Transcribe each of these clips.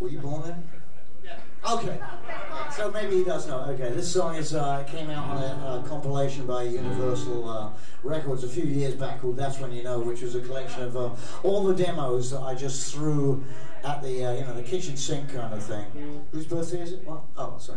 Were you born then? Yeah. Okay. So maybe he does know. Okay, this song is came out on a compilation by Universal Records a few years back called "That's When You Know," which was a collection of all the demos that I just threw at the you know, the kitchen sink kind of thing. Whose birthday is it? What? Oh, sorry.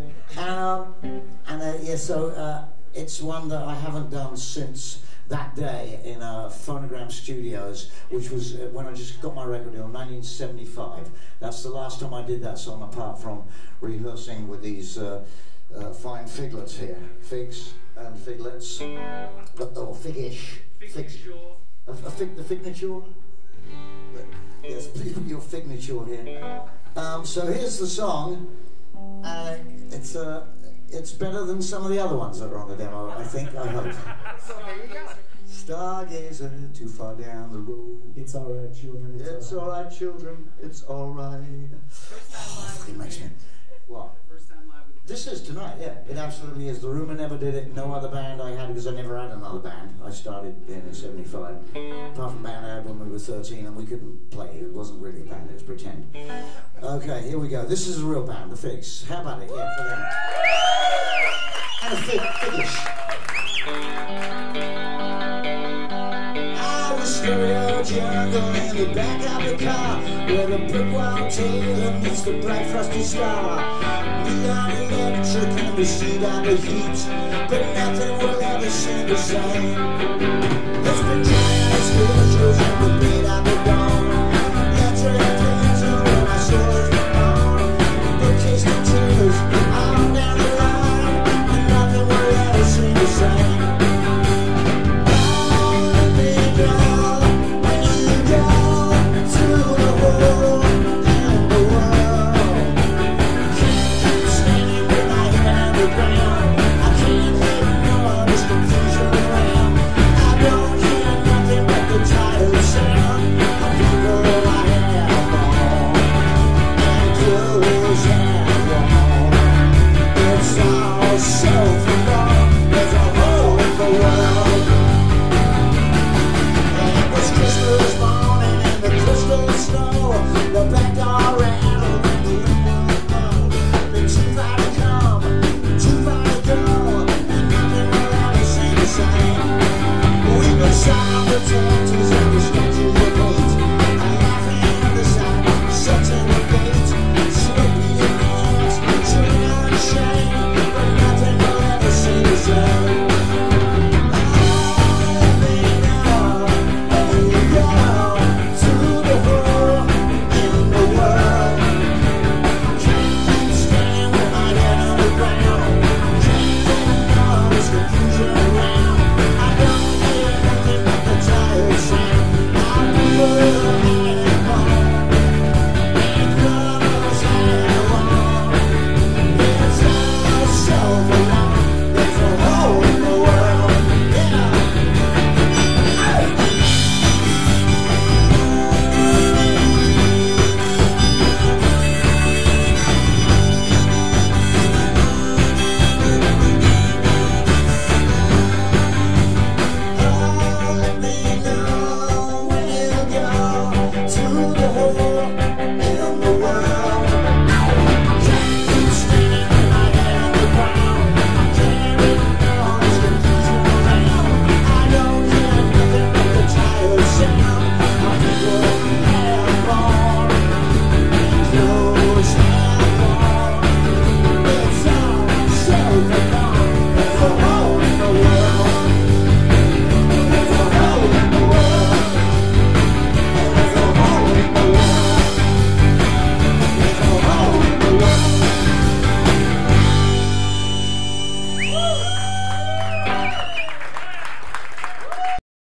And yeah, so it's one that I haven't done since that day in Phonogram Studios, which was when I just got my record deal in 1975. That's the last time I did that song, apart from rehearsing with these fine figlets here. Figs and figlets. Or figish. The fignature? Yes, please put your fignature here. So here's the song. It's better than some of the other ones that are on the demo, I think, I hope. Stargazer, too far down the road. It's alright, children. It's alright, children. It's alright. Oh, it makes me... What? This is tonight, yeah. It absolutely is. The Rumour never did it. No other band I had, because I never had another band. I started in 75. Apart from band I had when we were 13 and we couldn't play. It wasn't really a band, it was pretend. Okay, here we go. This is a real band, the Figs. How about it? Yeah, for them. And a figish. Stereo jungle in the back of the car, where the brick wall tail meets the bright frosty star. Neon electric and the seat and the heat, but nothing will ever seem the same. There's been giant explosions in the beat of the dawn.